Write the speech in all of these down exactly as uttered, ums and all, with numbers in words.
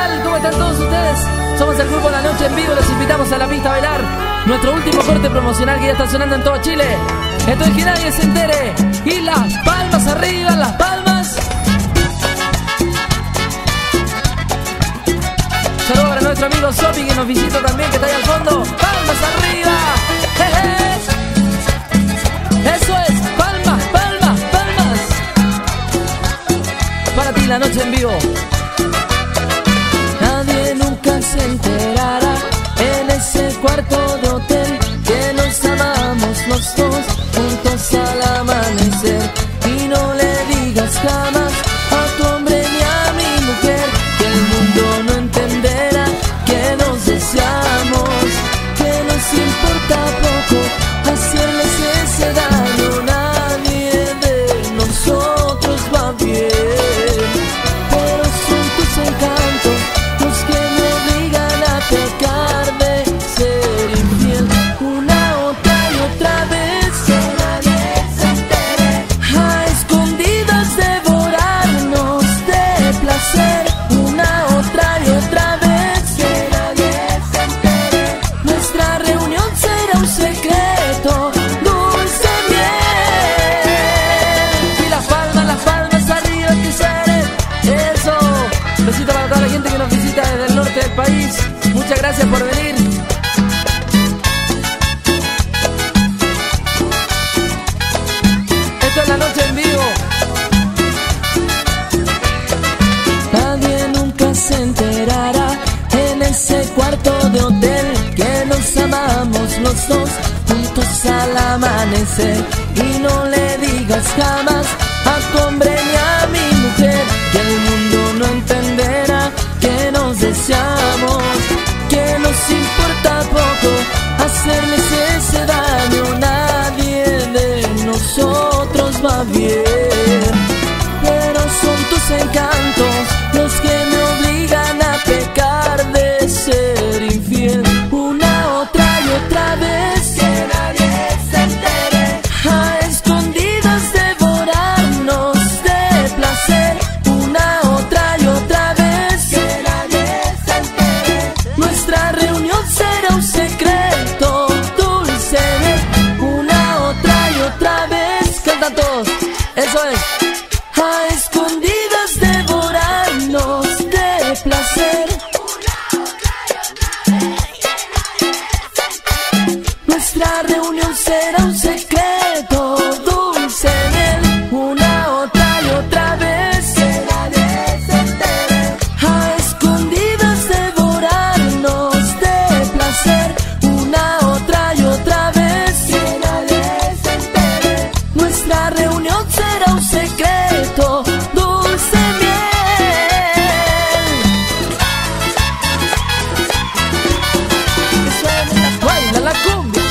tal? ¿Cómo están todos ustedes? Somos el grupo La Noche en Vivo, los invitamos a la pista a bailar nuestro último corte promocional que ya está sonando en todo Chile. Esto es que nadie se entere. Y las palmas arriba, las palmas. Saludos para nuestro amigo Sopi que nos visita también, que está ahí al fondo. Palmas arriba. Jeje. Eso es, palmas, palmas, palmas. Para ti La Noche en Vivo. Nadie nunca se enterará en ese cuarto de hotel que nos amamos los dos juntos al amanecer. Y no le digas jamás a tu hombre ni a mi mujer que el mundo no entenderá que nos deseamos, que nos importa poco hacerles ese daño. Nadie de nosotros va bien, pero son tus encantos los que me obligan a pecar de ser infiel. Una, otra y otra vez, que nadie se entere, a escondidas devorarnos de placer. Una, otra y otra vez, que nadie se entere, nuestra reunión será un secreto, dulce miel. Y las palmas, las palmas arriba que salen. Eso. Besito para toda la gente que nos visita desde el norte del país. Muchas gracias por venir. Esto es La Noche en Vivo. Nadie nunca se enterará en ese cuarto de hotel que nos amamos los dos juntos al amanecer. Y no le digas jamás a tu hombre ni a mi mujer que el mundo no entenderá que nos deseamos, que nos importa poco hacerles ese daño. Nadie de nosotros va bien, pero son tus encantos los que me obligan a pecar de ser infiel. Una, otra y otra vez, que nadie se entere, a escondidas devorarnos de placer. Una, otra y otra vez, que nadie se entere, nuestra reunión será un secreto, dulce miel. Una, otra y otra vez, Cantan todos. Eso es. a escondidas devorarnos de placer. Nuestra reunión será un secreto, dulce miel. Una, otra y otra vez, que nadie se entere, a escondidas devorarnos de placer. Una, otra y otra vez, que nadie se entere, nuestra reunión será un secreto, dulce miel. Que suene la Baila la cumbia.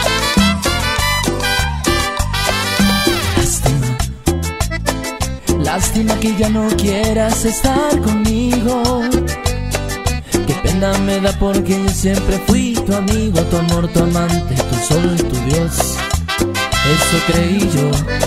Lástima, lástima que ya no quieras estar conmigo. Qué pena me da porque yo siempre fui tu amigo, tu amor, tu amante, tu sol, tu Dios. Eso creí yo.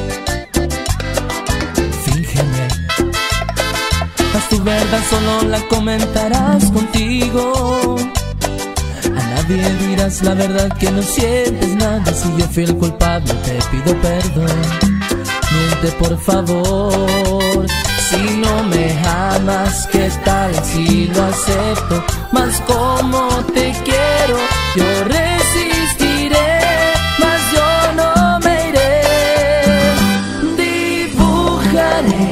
Fíngeme, mas tu verdad solo la comentarás contigo. A nadie dirás la verdad que no sientes nada. Si yo fui el culpable te pido perdón. Miente por favor. Si no me amas, ¿qué tal si lo acepto? Mas como te quiero, yo resistiré, mas yo no me iré. Dibujaré,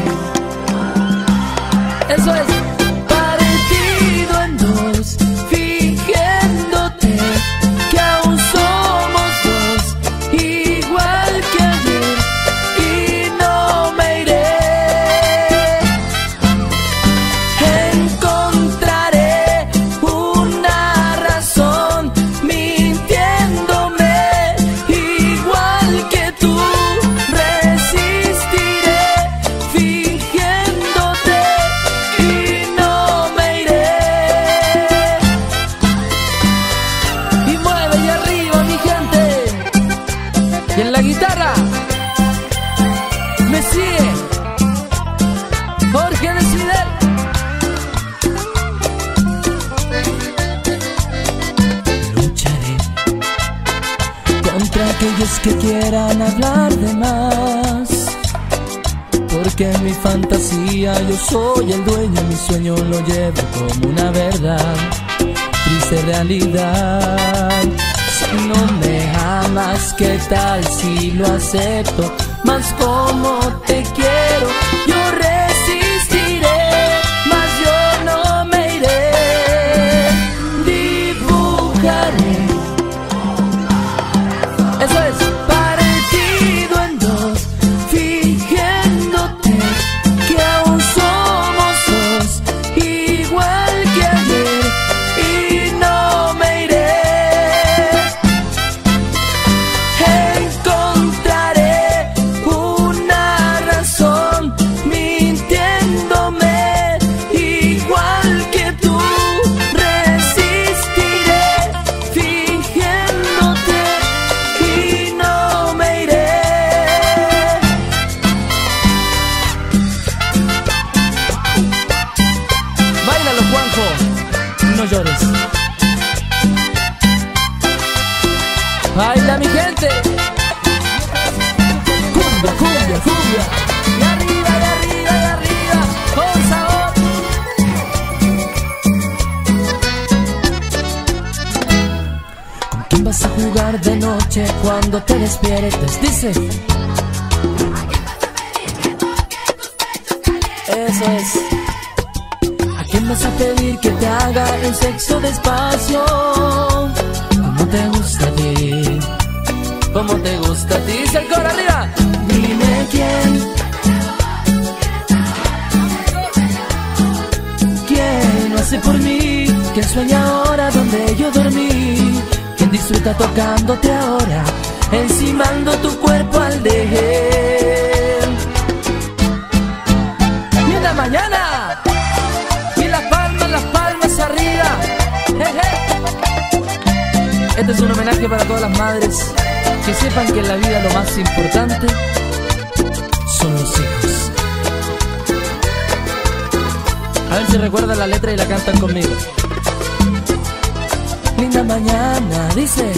Eso es. partido en dos, fingiéndote que aún somos dos, igual que ayer, y no me iré. Encontraré una razón mintiéndome, igual que tú. Resistiré fingiéndote y que quieran hablar de más, porque en mi fantasía yo soy el dueño, mi sueño lo llevo como una verdad, triste realidad. Si no me amas, ¿qué tal si lo acepto? Más como te quiero, yo resistiré, mas yo no me iré. Dibujaré, eso es, partido en dos, fingiéndote que aún somos dos, igual que ayer, y no me iré. Encontraré una razón mintiéndome, igual que tú. Resistiré fingiéndote y no me iré. Báilalo, Juanjo, no llores. Baila, mi gente. Cumbia, cumbia, cumbia. Y arriba, y arriba, y arriba, con sabor. ¿Con quién vas a jugar de noche cuando te despiertes? Dice. Eso es. ¿A quién vas a pedir que te haga el sexo despacio? ¿Cómo te gusta a ti? ¿Cómo te gusta a ti? Dice el coro arriba. Dime quién. ¿Quién lo hace por mí? ¿Quién sueña ahora donde yo dormí? ¿Quién disfruta tocándote ahora, encimando tu cuerpo al dejer? Y en la mañana, y las palmas, las palmas arriba. Jeje. Este es un homenaje para todas las madres, que sepan que en la vida lo más importante son los hijos. A ver si recuerdan la letra y la cantan conmigo. Linda mañana, dice.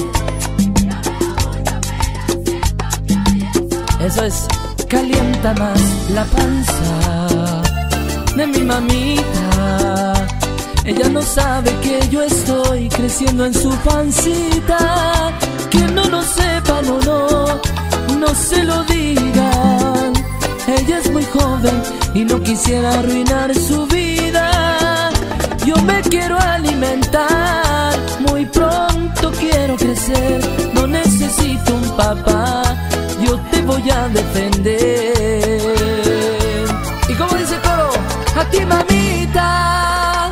Eso es. Calienta más la panza de mi mamita. Ella no sabe que yo estoy creciendo en su pancita. Que no lo sepan o no, no se lo digan. Ella es muy joven y no quisiera arruinar su vida. Yo me quiero alimentar, muy pronto quiero crecer. No necesito un papá, yo te voy a defender. ¿Y cómo dice el coro? A ti, mamita.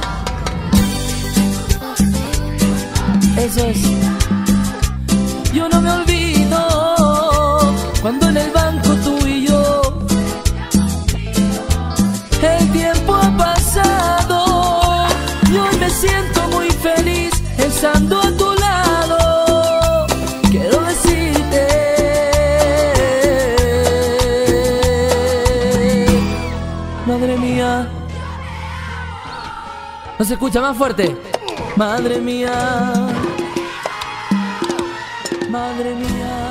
Eso es. Yo no me olvido cuando en el banco tú y yo, el tiempo ha pasado y hoy me siento muy feliz estando a tu lado. Quiero decirte, madre mía. ¿No se escucha más fuerte? Madre mía, madre mía.